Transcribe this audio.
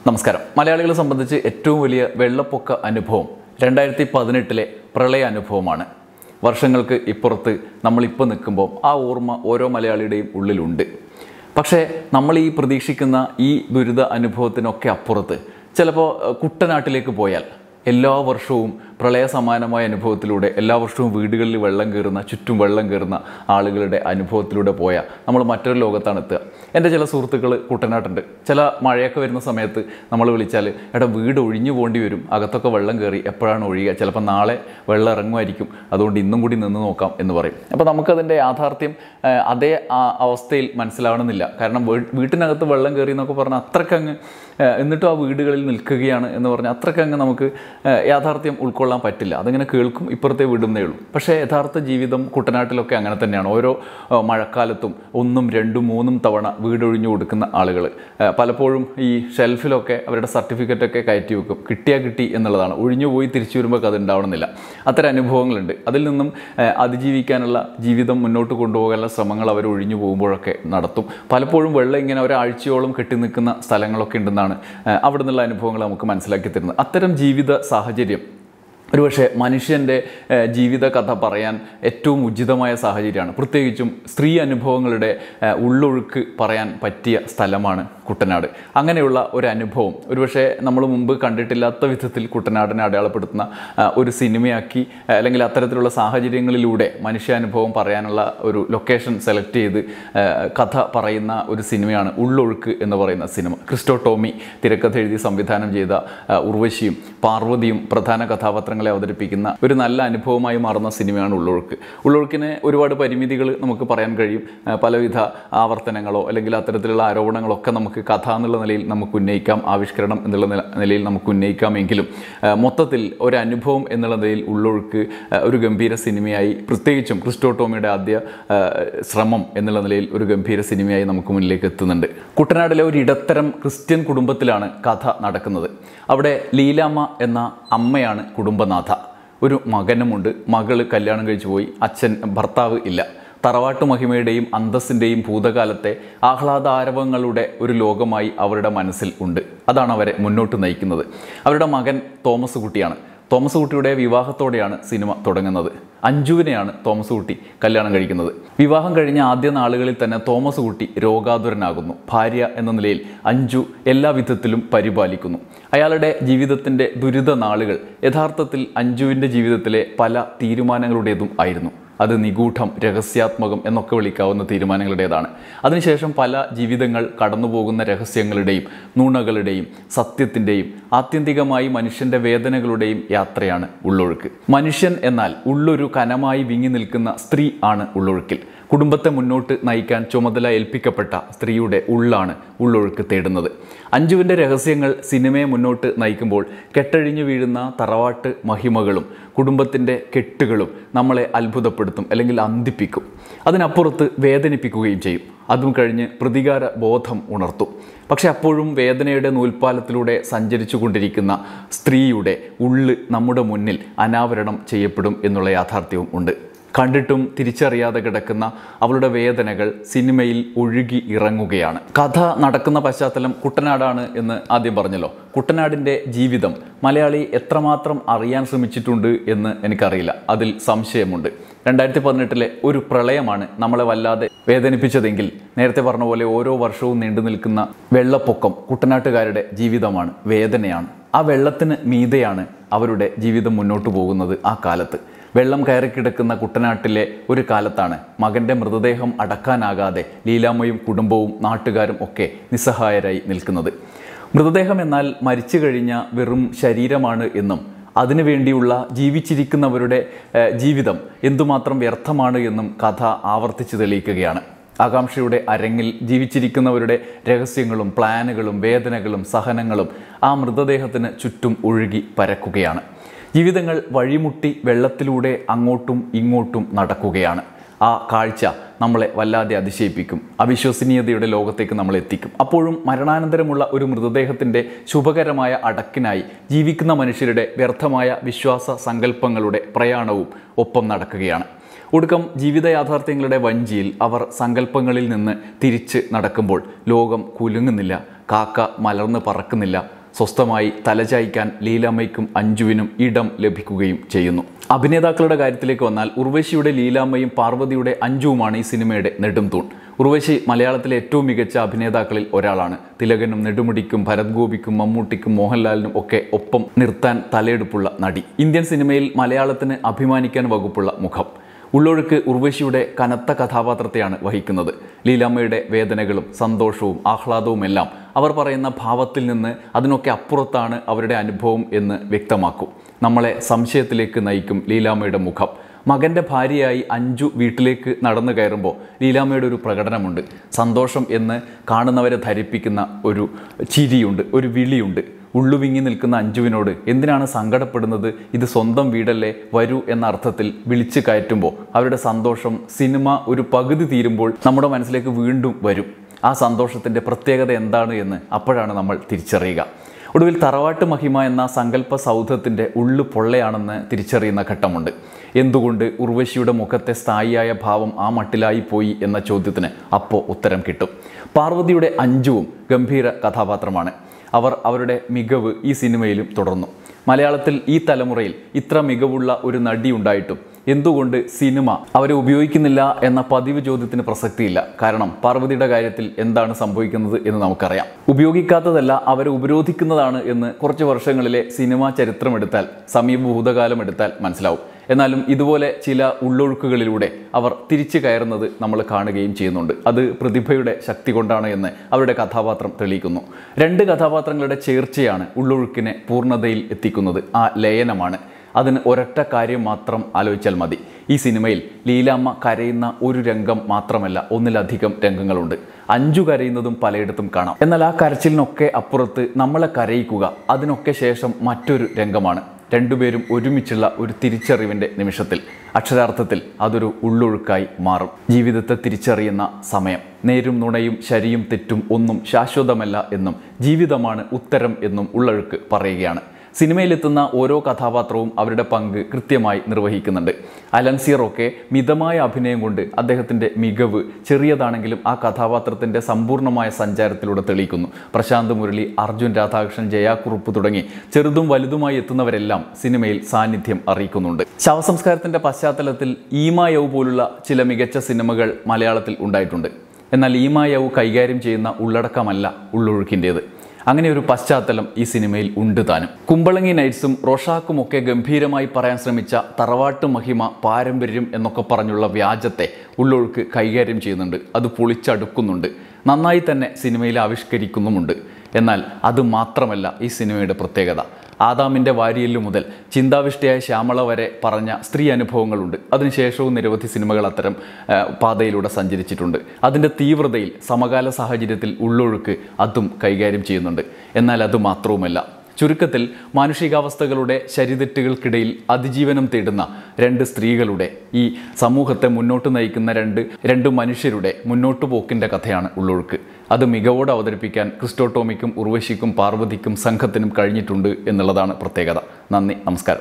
നമസ്കാരം. മലയാളികളെ സംബന്ധിച്ച് ഏറ്റവും വലിയ വെള്ളപ്പൊക്ക അനുഭവം 2018 പ്രളയ അനുഭവമാണ്. വർഷങ്ങൾക്ക് ഇപ്പുറത്ത് നമ്മളിപ്പോൾ നിൽക്കുമ്പോൾ ആ ഓർമ്മ ഓരോ മലയാളിയുടെയും ഉള്ളിലുണ്ട്. പക്ഷേ നമ്മൾ ഈ പ്രതീക്ഷിക്കുന്ന ഈ ദുരിത അനുഭവത്തിനൊക്കെ അപ്പുറത്ത് ചിലപ്പോൾ കുട്ടനാട്ടിലേക്ക് പോയാൽ എല്ലാ വർഷവും പ്രളയ സമാനമായ അനുഭവത്തിലൂടെ എല്ലാ വർഷവും വീടുകളിൽ വെള്ളം കയറുന്ന ചുറ്റും വെള്ളം കയറുന്ന ആളുകളുടെ അനുഭവത്തിലൂടെ പോയാൽ നമ്മൾ മറ്റൊരു ലോകത്താണ് എത്തുക. എൻ്റെ ചില സുഹൃത്തുക്കൾ കുട്ടനാട്ടുണ്ട്. ചില മഴയൊക്കെ വരുന്ന സമയത്ത് നമ്മൾ വിളിച്ചാൽ എടാ വീട് ഒഴിഞ്ഞു പോകേണ്ടി വരും, അകത്തൊക്കെ വെള്ളം കയറി, എപ്പോഴാണ് ഒഴിയുക, ചിലപ്പോൾ നാളെ വെള്ളം ഇറങ്ങുമായിരിക്കും, അതുകൊണ്ട് ഇന്നും കൂടി നിന്ന് നോക്കാം എന്ന് പറയും. അപ്പോൾ നമുക്കതിൻ്റെ യാഥാർത്ഥ്യം അതേ അവസ്ഥയിൽ മനസ്സിലാവണമെന്നില്ല. കാരണം വീട്ടിനകത്ത് വെള്ളം കയറി എന്നൊക്കെ പറഞ്ഞാൽ അത്രക്കങ്ങ്, എന്നിട്ടും ആ വീടുകളിൽ നിൽക്കുകയാണ് എന്ന് പറഞ്ഞാൽ അത്രക്കങ്ങ് നമുക്ക് യാഥാർത്ഥ്യം ഉൾക്കൊള്ളാൻ പറ്റില്ല. അതിങ്ങനെ കേൾക്കും, ഇപ്പുറത്തെ വിടുന്നേ ഉള്ളൂ. പക്ഷേ യഥാർത്ഥ ജീവിതം കുട്ടനാട്ടിലൊക്കെ അങ്ങനെ തന്നെയാണ്. ഓരോ മഴക്കാലത്തും 1, 2, 3 തവണ വീടൊഴിഞ്ഞു കൊടുക്കുന്ന ആളുകൾ പലപ്പോഴും ഈ ഷെൽഫിലൊക്കെ അവരുടെ സർട്ടിഫിക്കറ്റൊക്കെ കയറ്റി വെക്കും. കിട്ടിയാൽ കിട്ടി എന്നുള്ളതാണ്. ഒഴിഞ്ഞു പോയി തിരിച്ചു വരുമ്പോൾ അത് ഉണ്ടാവണമെന്നില്ല. അത്തരം അനുഭവങ്ങളുണ്ട്. അതിൽ നിന്നും അതിജീവിക്കാനുള്ള, ജീവിതം മുന്നോട്ട് കൊണ്ടുപോകാനുള്ള ശ്രമങ്ങൾ അവർ ഒഴിഞ്ഞു പോകുമ്പോഴൊക്കെ നടത്തും. പലപ്പോഴും വെള്ളം ഇങ്ങനെ ഒരാഴ്ചയോളം കെട്ടി നിൽക്കുന്ന സ്ഥലങ്ങളൊക്കെ ഉണ്ടെന്നാണ് അവിടെ നിന്നുള്ള അനുഭവങ്ങൾ നമുക്ക് മനസ്സിലാക്കി തരുന്നത്. അത്തരം ജീവിത സാഹചര്യം ഒരുപക്ഷെ മനുഷ്യൻ്റെ ജീവിത കഥ പറയാൻ ഏറ്റവും ഉചിതമായ സാഹചര്യമാണ്. പ്രത്യേകിച്ചും സ്ത്രീ അനുഭവങ്ങളുടെ ഉള്ളൊഴുക്ക് പറയാൻ പറ്റിയ സ്ഥലമാണ് കുട്ടനാട്. അങ്ങനെയുള്ള ഒരു അനുഭവം ഒരുപക്ഷെ നമ്മൾ മുമ്പ് കണ്ടിട്ടില്ലാത്ത വിധത്തിൽ കുട്ടനാടിനെ അടയാളപ്പെടുത്തുന്ന ഒരു സിനിമയാക്കി, അല്ലെങ്കിൽ അത്തരത്തിലുള്ള സാഹചര്യങ്ങളിലൂടെ മനുഷ്യാനുഭവം പറയാനുള്ള ഒരു ലൊക്കേഷൻ സെലക്ട് ചെയ്ത് കഥ പറയുന്ന ഒരു സിനിമയാണ് ഉള്ളൊഴുക്ക് എന്ന് പറയുന്ന സിനിമ. ക്രിസ്റ്റോ ടോമി തിരക്കഥ എഴുതി സംവിധാനം ചെയ്ത ഉർവശിയും പാർവതിയും പ്രധാന കഥാപാത്രങ്ങൾ അവതരിപ്പിക്കുന്ന ഒരു നല്ല അനുഭവമായി മാറുന്ന സിനിമയാണ് ഉള്ളൊഴുക്ക്. ഉള്ളൊഴുക്കിന് ഒരുപാട് പരിമിതികൾ നമുക്ക് പറയാൻ കഴിയും. പലവിധ ആവർത്തനങ്ങളോ അല്ലെങ്കിൽ അത്തരത്തിലുള്ള ആരോപണങ്ങളോ ഒക്കെ നമുക്ക് കഥ എന്നുള്ള നിലയിൽ നമുക്ക് ഉന്നയിക്കാം, ആവിഷ്കരണം എന്നുള്ള നിലയിൽ നമുക്ക് ഉന്നയിക്കാമെങ്കിലും മൊത്തത്തിൽ ഒരു അനുഭവം എന്നുള്ള നിലയിൽ ഉള്ളൊഴുക്ക് ഒരു ഗംഭീര സിനിമയായി, പ്രത്യേകിച്ചും ക്രിസ്റ്റോ ടോമിയുടെ ആദ്യ ശ്രമം എന്നുള്ള നിലയിൽ ഒരു ഗംഭീര സിനിമയായി നമുക്ക് മുന്നിലേക്ക് എത്തുന്നുണ്ട്. കുട്ടനാടിലെ ഒരു ഇടത്തരം ക്രിസ്ത്യൻ കുടുംബത്തിലാണ് കഥ നടക്കുന്നത്. അവിടെ ലീലാമ്മ എന്ന അമ്മയാണ് കുടുംബനാഥ. ഒരു മകനുമുണ്ട്. മകള് കല്യാണം കഴിച്ചു പോയി. ഭർത്താവ് ഇല്ല. തറവാട്ടു മഹിമയുടെയും അന്തസ്സിൻ്റെയും ഭൂതകാലത്തെ ആഹ്ലാദാരവങ്ങളുടെ ഒരു ലോകമായി അവരുടെ മനസ്സിൽ ഉണ്ട്. അതാണ് അവരെ മുന്നോട്ട് നയിക്കുന്നത്. അവരുടെ മകൻ തോമസ് കുട്ടിയാണ്. തോമസ് കുട്ടിയുടെ വിവാഹത്തോടെയാണ് സിനിമ തുടങ്ങുന്നത്. അഞ്ജുവിനെയാണ് തോമസ് കുട്ടി കല്യാണം കഴിക്കുന്നത്. വിവാഹം കഴിഞ്ഞ ആദ്യ നാളുകളിൽ തന്നെ തോമസ് കുട്ടി രോഗാതുരനാകുന്നു. ഭാര്യ എന്ന നിലയിൽ അഞ്ജു എല്ലാ വിധത്തിലും പരിപാലിക്കുന്നു. അയാളുടെ ജീവിതത്തിൻ്റെ ദുരിത നാളുകൾ യഥാർത്ഥത്തിൽ അഞ്ജുവിൻ്റെ ജീവിതത്തിലെ പല തീരുമാനങ്ങളുടേതും ആയിരുന്നു. അത് നിഗൂഢം, രഹസ്യാത്മകം എന്നൊക്കെ വിളിക്കാവുന്ന തീരുമാനങ്ങളുടേതാണ്. അതിനുശേഷം പല ജീവിതങ്ങൾ കടന്നുപോകുന്ന രഹസ്യങ്ങളുടെയും നുണകളുടെയും സത്യത്തിൻ്റെയും ആത്യന്തികമായി മനുഷ്യൻ്റെ വേദനകളുടെയും യാത്രയാണ് ഉള്ളൊഴുക്ക്. മനുഷ്യൻ എന്നാൽ ഉള്ളൊരു കനമായി വിങ്ങി നിൽക്കുന്ന സ്ത്രീ ആണ് ഉള്ളൊഴുക്കിൽ. കുടുംബത്തെ മുന്നോട്ട് നയിക്കാൻ ചുമതല ഏൽപ്പിക്കപ്പെട്ട സ്ത്രീയുടെ ഉള്ളാണ് ഉള്ളൊഴുക്ക് തേടുന്നത്. അഞ്ജുവിൻ്റെ രഹസ്യങ്ങൾ സിനിമയെ മുന്നോട്ട് നയിക്കുമ്പോൾ കെട്ടഴിഞ്ഞു വീഴുന്ന തറവാട്ട് മഹിമകളും കുടുംബത്തിൻ്റെ കെട്ടുകളും നമ്മളെ അത്ഭുതപ്പെടുത്തും, അല്ലെങ്കിൽ അന്തിപ്പിക്കും. അതിനപ്പുറത്ത് വേദനിപ്പിക്കുകയും ചെയ്യും. അതും കഴിഞ്ഞ് പ്രതികാര ബോധം ഉണർത്തും. പക്ഷെ അപ്പോഴും വേദനയുടെ നൂൽപ്പാലത്തിലൂടെ സഞ്ചരിച്ചു കൊണ്ടിരിക്കുന്ന സ്ത്രീയുടെ ഉള്ള് നമ്മുടെ മുന്നിൽ അനാവരണം ചെയ്യപ്പെടും എന്നുള്ള യാഥാർത്ഥ്യവും ഉണ്ട്. കണ്ടിട്ടും തിരിച്ചറിയാതെ കിടക്കുന്ന അവളുടെ വേദനകൾ സിനിമയിൽ ഒഴുകി ഇറങ്ങുകയാണ്. കഥ നടക്കുന്ന പശ്ചാത്തലം കുട്ടനാടാണ് എന്ന് ആദ്യം പറഞ്ഞല്ലോ. കുട്ടനാടിൻ്റെ ജീവിതം മലയാളി എത്രമാത്രം അറിയാൻ ശ്രമിച്ചിട്ടുണ്ട് എന്ന് എനിക്കറിയില്ല. അതിൽ സംശയമുണ്ട്. 2018 ഒരു പ്രളയമാണ് നമ്മളെ വല്ലാതെ വേദനിപ്പിച്ചതെങ്കിൽ, നേരത്തെ പറഞ്ഞ പോലെ ഓരോ വർഷവും നീണ്ടു നിൽക്കുന്ന വെള്ളപ്പൊക്കം കുട്ടനാട്ടുകാരുടെ ജീവിതമാണ്, വേദനയാണ്. ആ വെള്ളത്തിന് മീതെയാണ് അവരുടെ ജീവിതം മുന്നോട്ട് പോകുന്നത്. ആ കാലത്ത് വെള്ളം കയറിക്കിടക്കുന്ന കുട്ടനാട്ടിലെ ഒരു കാലത്താണ് മകൻ്റെ മൃതദേഹം അടക്കാനാകാതെ ലീലാമ്മയും കുടുംബവും നാട്ടുകാരും ഒക്കെ നിസ്സഹായരായി നിൽക്കുന്നത്. മൃതദേഹം എന്നാൽ മരിച്ചു കഴിഞ്ഞ വെറും ശരീരമാണ് എന്നും അതിനുവേണ്ടിയുള്ള ജീവിച്ചിരിക്കുന്നവരുടെ ജീവിതം എന്തുമാത്രം വ്യർത്ഥമാണ് എന്നും കഥ ആവർത്തിച്ച് തെളിയിക്കുകയാണ്. ആകാംക്ഷയുടെ അരങ്ങിൽ ജീവിച്ചിരിക്കുന്നവരുടെ രഹസ്യങ്ങളും പ്ലാനുകളും വേദനകളും സഹനങ്ങളും ആ മൃതദേഹത്തിന് ചുറ്റും ഒഴുകി പരക്കുകയാണ്. ജീവിതങ്ങൾ വഴിമുട്ടി വെള്ളത്തിലൂടെ അങ്ങോട്ടും ഇങ്ങോട്ടും നടക്കുകയാണ്. ആ കാഴ്ച നമ്മളെ വല്ലാതെ അതിശയിപ്പിക്കും. അവിശ്വസനീയതയുടെ ലോകത്തേക്ക് നമ്മളെ എത്തിക്കും. അപ്പോഴും മരണാനന്തരമുള്ള ഒരു മൃതദേഹത്തിൻ്റെ ശുഭകരമായ അടക്കിനായി ജീവിക്കുന്ന മനുഷ്യരുടെ വ്യർത്ഥമായ വിശ്വാസ സങ്കല്പങ്ങളുടെ പ്രയാണവും ഒപ്പം നടക്കുകയാണ്. ഒടുക്കം ജീവിത യാഥാർത്ഥ്യങ്ങളുടെ വഞ്ചിയിൽ അവർ സങ്കല്പങ്ങളിൽ നിന്ന് തിരിച്ച് നടക്കുമ്പോൾ ലോകം കുലുങ്ങുന്നില്ല, കാക്ക മലർന്ന് പറക്കുന്നില്ല. സ്വസ്ഥമായി തലചായ്ക്കാൻ ലീലാമ്മയ്ക്കും അഞ്ജുവിനും ഇടം ലഭിക്കുകയും ചെയ്യുന്നു. അഭിനേതാക്കളുടെ കാര്യത്തിലേക്ക് വന്നാൽ ഉർവശിയുടെ ലീലാമ്മയും പാർവതിയുടെ അഞ്ജുവുമാണ് ഈ സിനിമയുടെ നെടുംതൂൺ. ഉർവശി മലയാളത്തിലെ ഏറ്റവും മികച്ച അഭിനേതാക്കളിൽ ഒരാളാണ്. തിലകനും നെടുമുടിക്കും ഭരത് ഗോപിക്കും മമ്മൂട്ടിക്കും മോഹൻലാലിനും ഒക്കെ ഒപ്പം നിർത്താൻ തലയെടുപ്പുള്ള നടി. ഇന്ത്യൻ സിനിമയിൽ മലയാളത്തിന് അഭിമാനിക്കാൻ വകുപ്പുള്ള മുഖം. ഉള്ളൊഴുക്ക് ഉർവശിയുടെ കനത്ത കഥാപാത്രത്തെയാണ് വഹിക്കുന്നത്. ലീലാമ്മയുടെ വേദനകളും സന്തോഷവും ആഹ്ലാദവുമെല്ലാം അവർ പറയുന്ന ഭാവത്തിൽ നിന്ന് അതിനൊക്കെ അപ്പുറത്താണ് അവരുടെ അനുഭവം എന്ന് വ്യക്തമാക്കും. നമ്മളെ സംശയത്തിലേക്ക് നയിക്കും ലീലാമ്മയുടെ മുഖം. മകൻ്റെ ഭാര്യയായി അഞ്ജു വീട്ടിലേക്ക് നടന്നു കയറുമ്പോൾ ലീലാമ്മയുടെ ഒരു പ്രകടനമുണ്ട്. സന്തോഷം എന്ന് കാണുന്നവരെ ധരിപ്പിക്കുന്ന ഒരു ചിരിയുണ്ട്, ഒരു വിളിയുണ്ട്. ഉള്ളുവിങ്ങി നിൽക്കുന്ന അഞ്ജുവിനോട് എന്തിനാണ് സങ്കടപ്പെടുന്നത്, ഇത് സ്വന്തം വീടല്ലേ, വരൂ എന്ന അർത്ഥത്തിൽ വിളിച്ചു കയറ്റുമ്പോൾ അവരുടെ സന്തോഷം സിനിമ ഒരു പകുതി തീരുമ്പോൾ നമ്മുടെ മനസ്സിലേക്ക് വീണ്ടും വരും. ആ സന്തോഷത്തിൻ്റെ പ്രത്യേകത എന്താണ് എന്ന് അപ്പോഴാണ് നമ്മൾ തിരിച്ചറിയുക. ഒടുവിൽ തറവാട്ട് മഹിമ എന്ന സങ്കല്പ സൗധത്തിൻ്റെ ഉള്ളു പൊള്ളയാണെന്ന് തിരിച്ചറിയുന്ന ഘട്ടമുണ്ട്. എന്തുകൊണ്ട് ഉർവശിയുടെ മുഖത്തെ സ്ഥായിയായ ഭാവം ആ മട്ടിലായി പോയി എന്ന ചോദ്യത്തിന് അപ്പോൾ ഉത്തരം കിട്ടും. പാർവതിയുടെ അഞ്ജുവും ഗംഭീര കഥാപാത്രമാണ്. അവർ അവരുടെ മികവ് ഈ സിനിമയിലും തുടർന്നു. മലയാളത്തിൽ ഈ തലമുറയിൽ ഇത്ര മികവുള്ള ഒരു നടി ഉണ്ടായിട്ടും എന്തുകൊണ്ട് സിനിമ അവരെ ഉപയോഗിക്കുന്നില്ല എന്ന പതിവ് ചോദ്യത്തിന് പ്രസക്തിയില്ല. കാരണം പാർവതിയുടെ കാര്യത്തിൽ എന്താണ് സംഭവിക്കുന്നത് എന്ന് നമുക്കറിയാം. ഉപയോഗിക്കാത്തതല്ല, അവരെ ഉപരോധിക്കുന്നതാണ് എന്ന് കുറച്ച് വർഷങ്ങളിലെ സിനിമാ ചരിത്രമെടുത്താൽ, സമീപ ഭൂതകാലം എടുത്താൽ മനസ്സിലാവും. എന്നാലും ഇതുപോലെ ചില ഉള്ളൊഴുക്കുകളിലൂടെ അവർ തിരിച്ചു കയറുന്നത് നമ്മൾ കാണുകയും ചെയ്യുന്നുണ്ട്. അത് പ്രതിഭയുടെ ശക്തി കൊണ്ടാണ് എന്ന് അവരുടെ കഥാപാത്രം തെളിയിക്കുന്നു. രണ്ട് കഥാപാത്രങ്ങളുടെ ചേർച്ചയാണ് ഉള്ളൊഴുക്കിനെ പൂർണ്ണതയിൽ എത്തിക്കുന്നത്. ആ ലയനമാണ്. അതിന് ഒരൊറ്റ കാര്യം മാത്രം ആലോചിച്ചാൽ മതി. ഈ സിനിമയിൽ ലീലാമ്മ കരയുന്ന ഒരു രംഗം മാത്രമല്ല, ഒന്നിലധികം രംഗങ്ങളുണ്ട്. അഞ്ജു കരയുന്നതും പലയിടത്തും കാണാം. എന്നാൽ ആ കരച്ചിലിനൊക്കെ അപ്പുറത്ത് നമ്മളെ കരയിക്കുക അതിനൊക്കെ ശേഷം മറ്റൊരു രംഗമാണ്. രണ്ടുപേരും ഒരുമിച്ചുള്ള ഒരു തിരിച്ചറിവിൻ്റെ നിമിഷത്തിൽ അക്ഷരാർത്ഥത്തിൽ അതൊരു ഉള്ളൊഴുക്കായി മാറും. ജീവിതത്തെ തിരിച്ചറിയുന്ന സമയം. നേരും നുണയും ശരിയും തെറ്റും ഒന്നും ശാശ്വതമല്ല എന്നും ജീവിതമാണ് ഉത്തരം എന്നും ഉള്ളൊഴുക്ക് പറയുകയാണ്. സിനിമയിലെത്തുന്ന ഓരോ കഥാപാത്രവും അവരുടെ പങ്ക് കൃത്യമായി നിർവഹിക്കുന്നുണ്ട്. അലൻസിയറൊക്കെ മിതമായ അഭിനയം കൊണ്ട് അദ്ദേഹത്തിൻ്റെ മികവ് ചെറിയതാണെങ്കിലും ആ കഥാപാത്രത്തിൻ്റെ സമ്പൂർണ്ണമായ സഞ്ചാരത്തിലൂടെ തെളിയിക്കുന്നു. പ്രശാന്ത് മുരളി, അർജുൻ രാധാകൃഷ്ണൻ, ജയാക്കുറുപ്പ് തുടങ്ങി ചെറുതും വലുതുമായി എത്തുന്നവരെല്ലാം സിനിമയിൽ സാന്നിധ്യം അറിയിക്കുന്നുണ്ട്. ശവസംസ്കാരത്തിൻ്റെ പശ്ചാത്തലത്തിൽ ഈമായവ് പോലുള്ള ചില മികച്ച സിനിമകൾ മലയാളത്തിൽ ഉണ്ടായിട്ടുണ്ട്. എന്നാൽ ഈമായവ് കൈകാര്യം ചെയ്യുന്ന ഉള്ളടക്കമല്ല ഉള്ളൊഴുക്കിൻ്റേത്. അങ്ങനെ ഒരു പശ്ചാത്തലം ഈ സിനിമയിൽ ഉണ്ട് താനും. കുമ്പളങ്ങി നൈറ്റ്സും റൊഷാക്കും ഒക്കെ ഗംഭീരമായി പറയാൻ ശ്രമിച്ച തറവാട്ട് മഹിമ, പാരമ്പര്യം എന്നൊക്കെ പറഞ്ഞുള്ള വ്യാജത്തെ ഉള്ളൊഴുക്ക് കൈകാര്യം ചെയ്യുന്നുണ്ട്. അത് പൊളിച്ചടുക്കുന്നുണ്ട്. നന്നായി തന്നെ സിനിമയിൽ ആവിഷ്കരിക്കുന്നുമുണ്ട്. എന്നാൽ അത് മാത്രമല്ല ഈ സിനിമയുടെ പ്രത്യേകത. ആദാമിൻ്റെ വാരിയല് മുതൽ ചിന്താവിഷ്ടയായ ശ്യാമള വരെ പറഞ്ഞ സ്ത്രീ അനുഭവങ്ങളുണ്ട്. അതിനുശേഷവും നിരവധി സിനിമകൾ അത്തരം പാതയിലൂടെ സഞ്ചരിച്ചിട്ടുണ്ട്. അതിൻ്റെ തീവ്രതയിൽ സമകാല സാഹചര്യത്തിൽ ഉള്ളൊഴുക്ക് അതും കൈകാര്യം ചെയ്യുന്നുണ്ട്. എന്നാൽ അത് മാത്രവുമല്ല. ചുരുക്കത്തിൽ മാനുഷികാവസ്ഥകളുടെ ശരിതെറ്റുകൾക്കിടയിൽ അതിജീവനം തേടുന്ന രണ്ട് സ്ത്രീകളുടെ, ഈ സമൂഹത്തെ മുന്നോട്ട് നയിക്കുന്ന രണ്ട് മനുഷ്യരുടെ മുന്നോട്ടു പോക്കിൻ്റെ കഥയാണ് ഉള്ളൊഴുക്ക്. അത് മികവോടെ അവതരിപ്പിക്കാൻ ക്രിസ്റ്റോ ടോമിക്കും ഉർവശിക്കും പാർവതിക്കും സംഘത്തിനും കഴിഞ്ഞിട്ടുണ്ട് എന്നുള്ളതാണ് പ്രത്യേകത. നന്ദി, നമസ്കാരം.